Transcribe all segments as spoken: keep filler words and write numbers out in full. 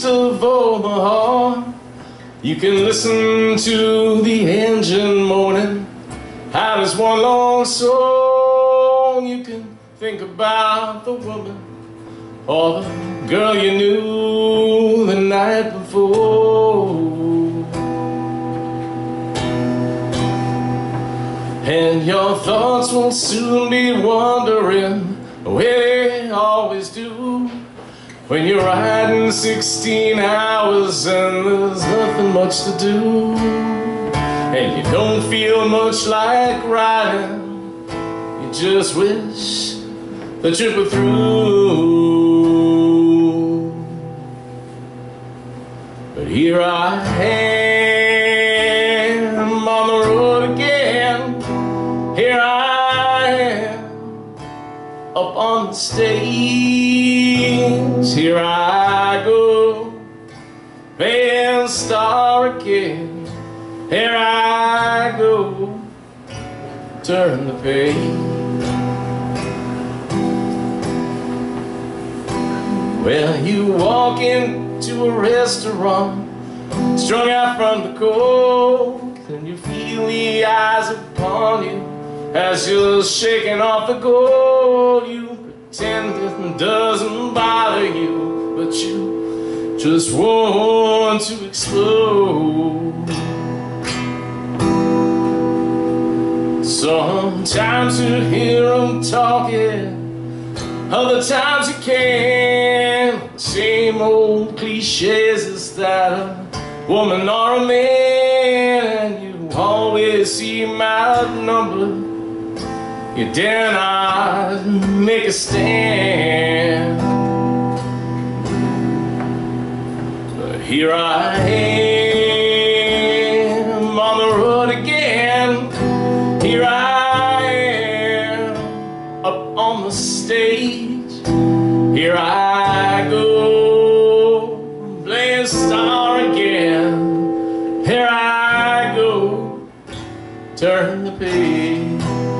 east of Omaha. You can listen to the engine moaning out as one long song. You can think about the woman or the girl you knew the night before, and your thoughts will soon be wandering the way they always do when you're riding sixteen hours and there's nothing much to do, and you don't feel much like riding. You just wish the trip were through. But here I am on the road again. Here I am up on the stage. Here I go, playing star again. Here I go, turn the page. Well, you walk into a restaurant, strung out from the cold, and you feel the eyes upon you as you're shaking off the gold. You pretend it doesn't bother you, but you just want to explode. Sometimes you hear them talking, other times you can't. The same old cliches is that a woman or a man, and you always seem outnumbered. You dare not make a stand. But here I am on the road again. Here I am up on the stage. Here I go, playing star again. Here I go, turn the page.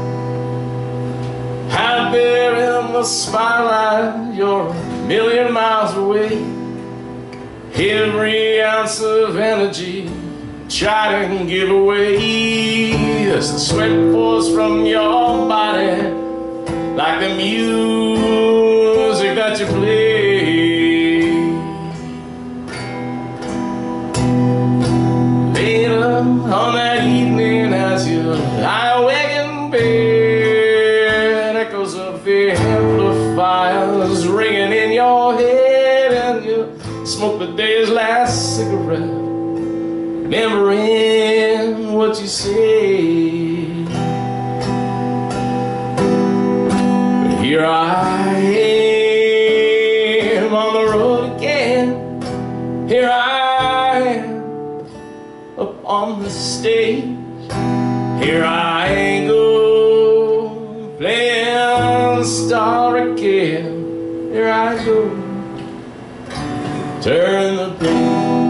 Out there in the spotlight, you're a million miles away. Every ounce of energy try to give away as the sweat pours from your body like the music that you play. Later on that evening, as you lie awake in bed, echoes of the amplifiers ringing in your head, and you smoke the day's last cigarette, remembering what you say. But here I am on the road again. Here I am up on the stage. Here I go, playing star again. Here I go, turn the page.